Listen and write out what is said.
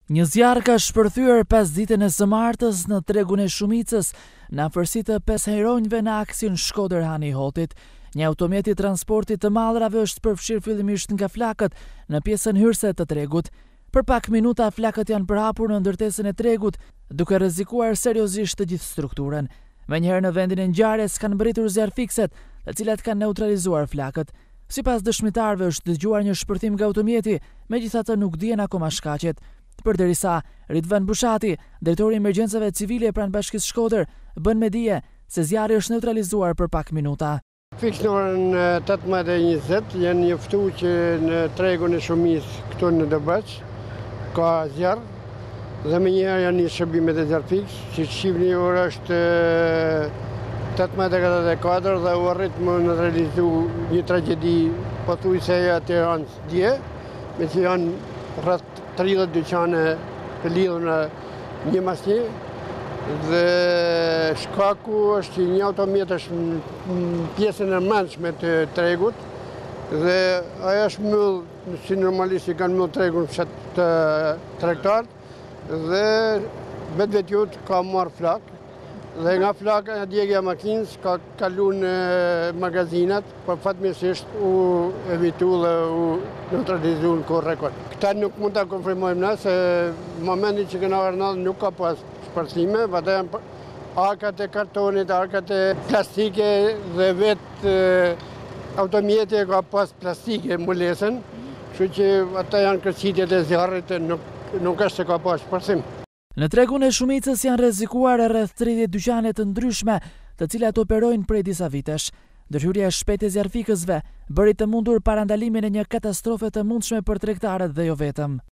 Një zjarr ka shpërthyer 5 ditën e së martës në tregun e Shumicës, në afërsi të 5 heronjve në aksin Shkodër-Hani Hotit. Një automjet i transportit të mallrave është përfshirë fillimisht nga flakët në pjesën hyrëse të tregut. Për pak minuta flakët janë përhapur në ndërtesën e tregut, duke rrezikuar seriozisht të gjithë strukturën. Menjëherë në vendin e ngjarjes kanë mbërritur zjarrfikset, të cilat kanë neutralizuar flakët. Sipas dëshmitarëve është dëgjuar një shpërthim nga automjeti, megjithatë nuk dihen akoma shkaqet. Përderisa Ridvan Bushati, drejtori i emergjencave civile pranë Bashkisë Shkodër, bën me dije se zjarri është neutralizuar për pak minuta. Fiks në orën 18:20 janë njoftuar që në tregun e Shumicës këtu në Dobëç ka zjarr dhe menjëherë janë një shërbimet e zjarrfiks, që shihni ora është 18:44 dhe u arrit më në realizu një tragjedi pothuajse e Tiranës dje, me që janë rreth 30 dyqane të lidhura një mas një dhe shkaku është një automjet është në pjesën e brendshme të tregut dhe ajo është mbyll si normalisht i kanë mbyll tregun fshat të tregtarët dhe vetvetjut ka marrë flak dhe nga flaka djegja makinës ka kalu në magazinat, por fatmirësisht u evitu dhe u neutralizu në kohë rekord. Këta nuk mund të konfirmojmë ne se momenti që kena ardhur nuk ka pas shpërthime, vata janë arkat e kartonit, arkat e plastike dhe vetë automjeti ka pas plastike mulesën, kështu që ata janë kërcitjet e zjarrit, nuk është se ka pas shpërthim. Në tregun e Shumicës janë rrezikuar rreth 30 dyqane të ndryshme, të cilat operojnë prej disa vitesh. Ndërhyrja e shpejtë e zjarrfikësve bëri të mundur parandalimin e një katastrofe të mundshme për tregtarët dhe jo vetëm.